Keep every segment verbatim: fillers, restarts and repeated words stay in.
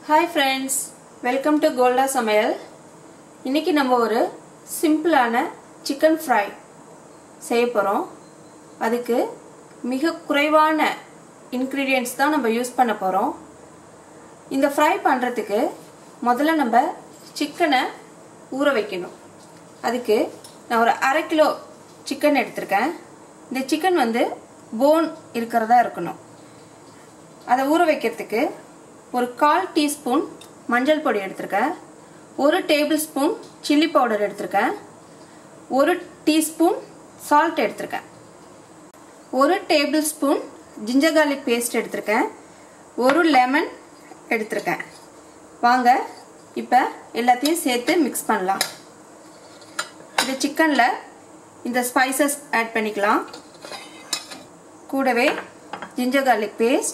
Hi friends, welcome to Golda Samayal. இன்னைக்கு நம்ம ஒரு சிம்பிளான chicken fry செய்ய போறோம். அதுக்கு மிக குறைவான ingredients தான் நம்ம யூஸ் பண்ண போறோம். இந்த fry பண்றதுக்கு முதல்ல நம்ம chicken-ஐ ஊற வைக்கணும். அதுக்கு நான் ஒரு அரை கிலோ chicken எடுத்துர்க்கேன். இந்த chicken வந்து bone இருக்கறதா இருக்கணும். அதை ஊற வைக்கிறதுக்கு ஒரு கால் டீஸ்பூன் மஞ்சள் பொடி எடுத்துர்க்கேன். ஒரு டேபிள் ஸ்பூன் chili powder எடுத்துர்க்கேன். ஒரு டீஸ்பூன் salt எடுத்துர்க்கேன். ஒரு tablespoon ginger garlic paste எடுத்துர்க்கேன். ஒரு லெமன் எடுத்துர்க்கேன். வாங்க இப்போ எல்லாத்தையும் சேர்த்து mix பண்ணலாம். இந்த சிக்கன்ல இந்த ஸ்பைசஸ் ஆட் பண்ணிக்கலாம். கூடவே ginger garlic paste,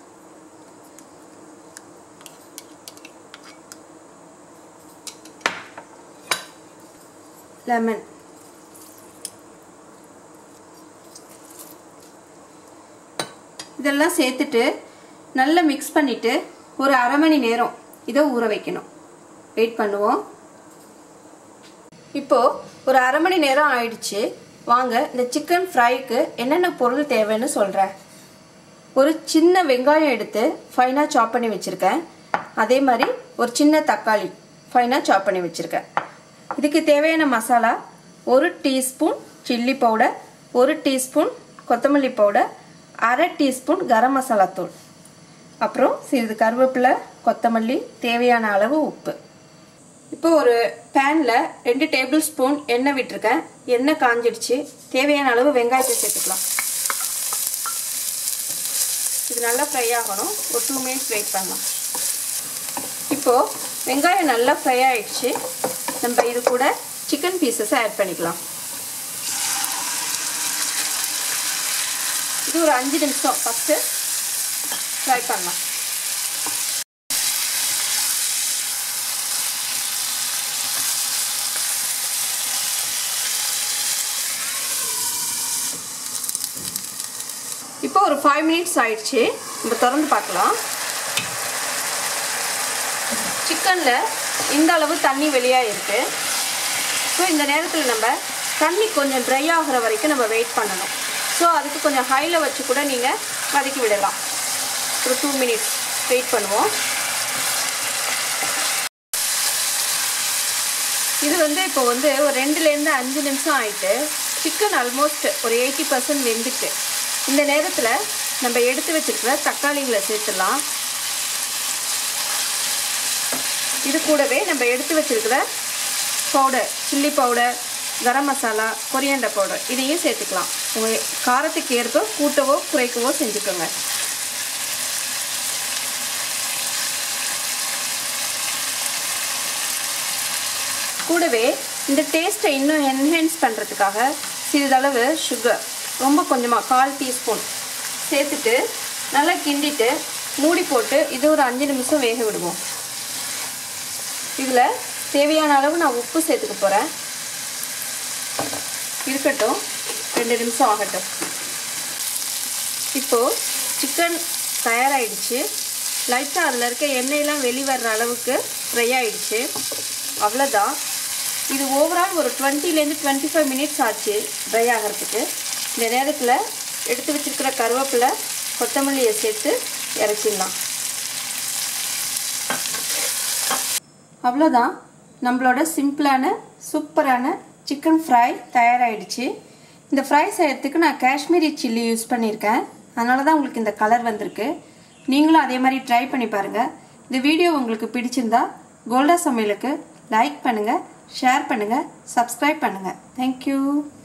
lemon, இதெல்லாம் சேர்த்துட்டு நல்லா mix பண்ணிட்டு ஒரு அரை மணி நேரம் இதை ஊற வைக்கணும். வெயிட் பண்ணுவோம். இப்போ ஒரு அரை மணி நேரம் ஆயிடுச்சு. வாங்க இந்த chicken fryக்கு என்னென்ன பொருள் தேவைன்னு சொல்றேன். ஒரு சின்ன வெங்காயம் எடுத்து ஃபைனா சாப் பண்ணி வச்சிருக்கேன். அதே மாதிரி ஒரு சின்ன தக்காளி ஃபைனா சாப் பண்ணி வச்சிருக்கேன். இதுக்கு தேவையான மசாலா ஒரு டீஸ்பூன் சில்லி பவுடர், ஒரு டீஸ்பூன் கொத்தமல்லி பவுடர், அரை டீஸ்பூன் கரம் மசாலா தூள், அப்புறம் சிறிது கருவேப்பிலை, கொத்தமல்லி, தேவையான அளவு உப்பு. இப்போ ஒரு பேன்ல ரெண்டு டேபிள் ஸ்பூன் எண்ணெய் விட்டுருக்கேன். எண்ணெய் காஞ்சிடுச்சு. தேவையான அளவு வெங்காயத்தை சேர்த்துக்கலாம். இது நல்லா ஃப்ரை ஆகணும். ஒரு டூ மினிட்ஸ் வெயிட் பண்ணலாம். இப்போ வெங்காயம் நல்லா ஃப்ரை ஆயிடுச்சு. நம்ம இது கூட சிக்கன் பீசஸ் ஆட் பண்ணிக்கலாம். இது ஒரு அஞ்சு நிமிஷம் ஃபர்ஸ்ட் ஃப்ரை பண்ணலாம். இப்போ ஒரு ஃபைவ் மினிட்ஸ் ஆயிடுச்சு. நம்ம திறந்து பார்க்கலாம். சிக்கன்ல இந்த அளவு தண்ணி வெளியாக இருக்கு. ஸோ இந்த நேரத்தில் நம்ம தண்ணி கொஞ்சம் ட்ரை ஆகிற வரைக்கும் நம்ம வெயிட் பண்ணணும். ஸோ அதுக்கு கொஞ்சம் ஹையில் வச்சு கூட நீங்கள் வதக்கி விடலாம். ஒரு டூ மினிட்ஸ் வெயிட் பண்ணுவோம். இது வந்து இப்போ வந்து ஒரு ரெண்டுலேருந்து அஞ்சு நிமிஷம் ஆயிட்டு சிக்கன் ஆல்மோஸ்ட் ஒரு எயிட்டி பர்சன்ட் வெந்துட்டு. இந்த நேரத்தில் நம்ம எடுத்து வச்சிருக்கிற தக்காளிகளை சேர்த்துடலாம். இது கூடவே நம்ம எடுத்து வச்சிருக்கிற powder, chilli powder, garam masala, coriander powder இதையும் சேர்த்துக்கலாம். உங்கள் காரத்துக்கு ஏற்ப கூட்டவோ குறைக்கவோ செஞ்சுக்கோங்க. கூடவே இந்த டேஸ்ட்டை இன்னும் என்ஹான்ஸ் பண்ணுறதுக்காக சிறிதளவு சுகர், ரொம்ப கொஞ்சமாக கால் டீஸ்பூன் சேர்த்துட்டு நல்லா கிண்டிட்டு மூடி போட்டு இது ஒரு அஞ்சு நிமிஷம் வேக விடுவோம். இதில் தேவையான அளவு நான் உப்பு சேர்த்துக்க போகிறேன். இருக்கட்டும், ரெண்டு நிமிஷம் ஆகட்டும். இப்போது சிக்கன் தயாராகிடுச்சு. லைட்டாக அதில் இருக்க எண்ணெயெல்லாம் வெளிவர்ற அளவுக்கு ஃப்ரை ஆகிடுச்சு. அவ்வளோதான். இது ஓவரால் ஒரு டுவெண்ட்டிலேருந்து டுவெண்ட்டி ஃபைவ் மினிட்ஸ் ஆச்சு ட்ரை ஆகிறதுக்கு. இந்த நேரத்தில் எடுத்து வச்சுருக்கிற கருவேப்பிலை, கொத்தமல்லியை சேர்த்து இறச்சிடலாம். அவ்வளோதான். நம்மளோட சிம்பிளான சூப்பரான சிக்கன் ஃப்ரை தயாராகிடுச்சு. இந்த ஃப்ரை செய்யறதுக்கு நான் காஷ்மீரி சில்லி யூஸ் பண்ணியிருக்கேன். அதனால தான் உங்களுக்கு இந்த கலர் வந்திருக்கு. நீங்களும் அதே மாதிரி ட்ரை பண்ணி பாருங்கள். இந்த வீடியோ உங்களுக்கு பிடிச்சிருந்தா கோல்டா சமையலுக்கு லைக் பண்ணுங்கள், ஷேர் பண்ணுங்கள், சப்ஸ்கிரைப் பண்ணுங்கள். தேங்க்யூ.